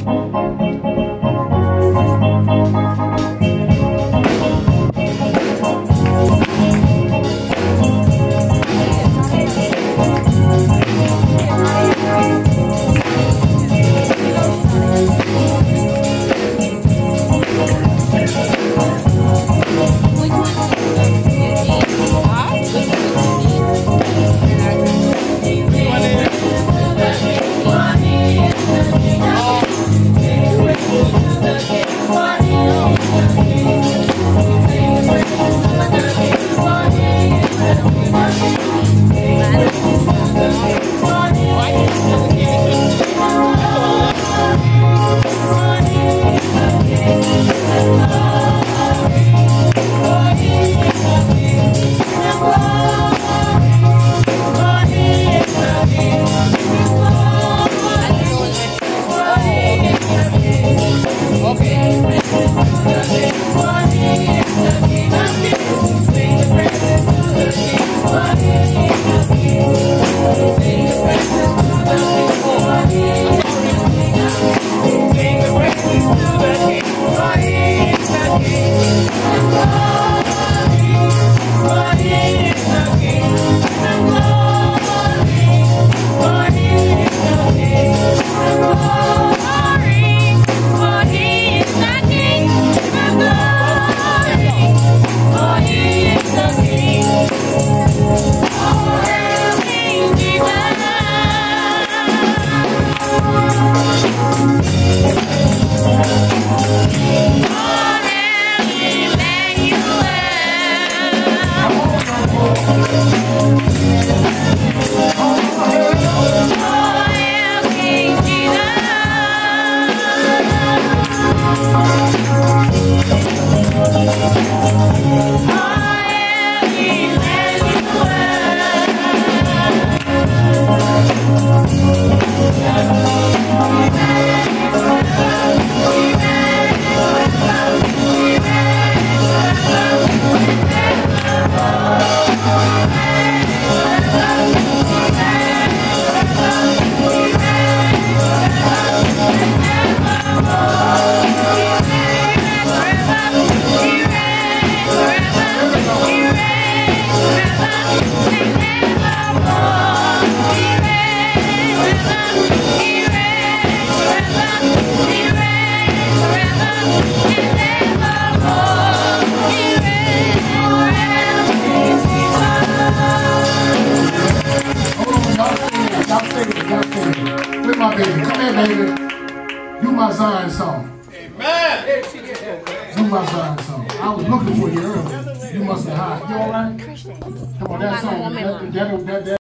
With my baby. Come here, baby. Do my Zion song. Amen. Do my Zion song. I was looking for you earlier. You must have hide. You all right? Come on, that song. That